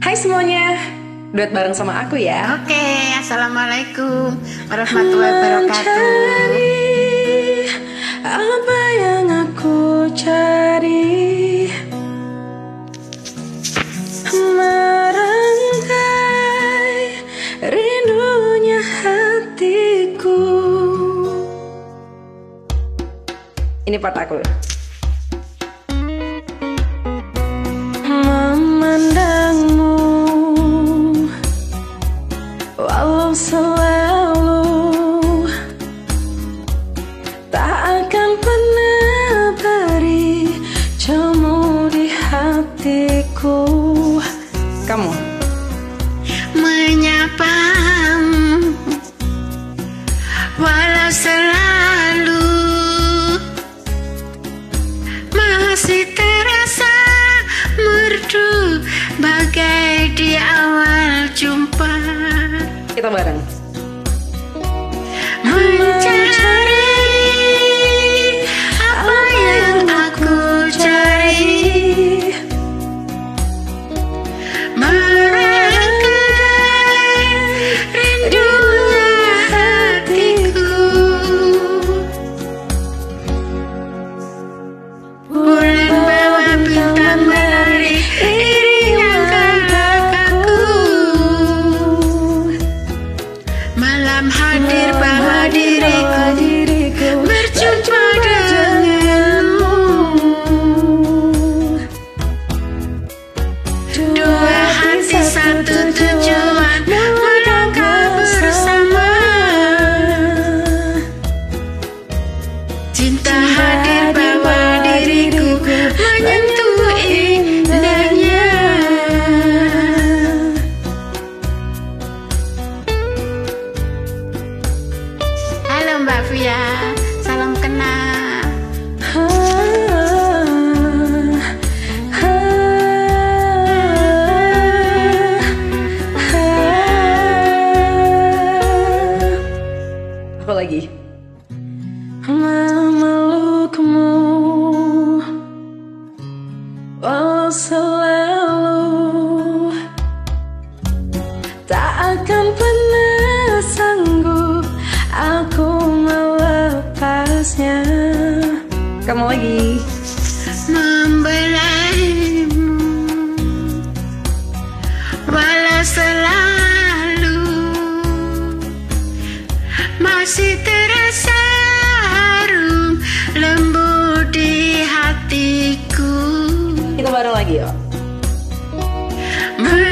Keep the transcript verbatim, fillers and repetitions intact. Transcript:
Hai semuanya, duet bareng sama aku ya. Oke, assalamualaikum warahmatullahi wabarakatuh. Apa yang aku cari, merangkai rindunya hatiku. Ini part aku. Memandangmu walau selalu tak akan pernah beri cemu di hatiku. Kamu Menyapamu walau selalu masih terasa merdu bagai di awal jumpa. kita bareng. Mencari apa yang aku cari, merangkai rindunya hatiku. Bulan bawa bintang menari iringan kakakku. Malam hadir bawa diriku berjumpa denganmu. Dua hati satu tujuan melangkah bersama. Cinta hadir bawa diriku menyentuh indahnya. Halo Mbak Fia, salam kenal. Apa lagi? Memelukmu walau selalu tak akan pernah sanggup aku melepasnya. Kamu lagi. Membelaimu walau selalu masih terasa harum lembut di hatiku. Kita bareng lagi yuk.